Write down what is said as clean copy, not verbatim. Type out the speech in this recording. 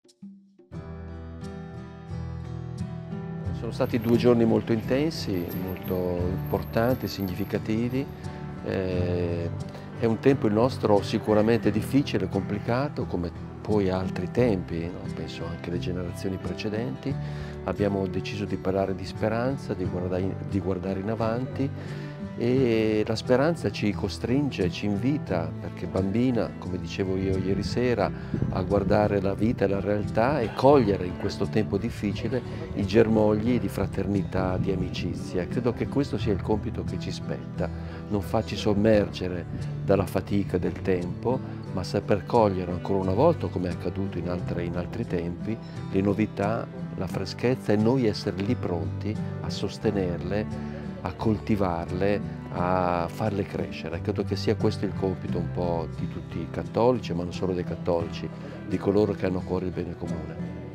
Sono stati 2 giorni molto intensi, molto importanti, significativi. Ehm, è un tempo il nostro sicuramente difficile, complicato, come poi altri tempi, no, penso anche alle generazioni precedenti. Abbiamo deciso di parlare di speranza, di guardare in avanti, e la speranza ci costringe, ci invita, perché bambina, come dicevo io ieri sera, a guardare la vita e la realtà e cogliere in questo tempo difficile i germogli di fraternità, di amicizia. Credo che questo sia il compito che ci spetta, non farci sommergere dalla fatica del tempo, ma saper cogliere ancora una volta, come è accaduto in altri tempi, le novità, la freschezza, e noi essere lì pronti a sostenerle, a coltivarle, a farle crescere. Credo che sia questo il compito un po' di tutti i cattolici, ma non solo dei cattolici, di coloro che hanno a cuore il bene comune.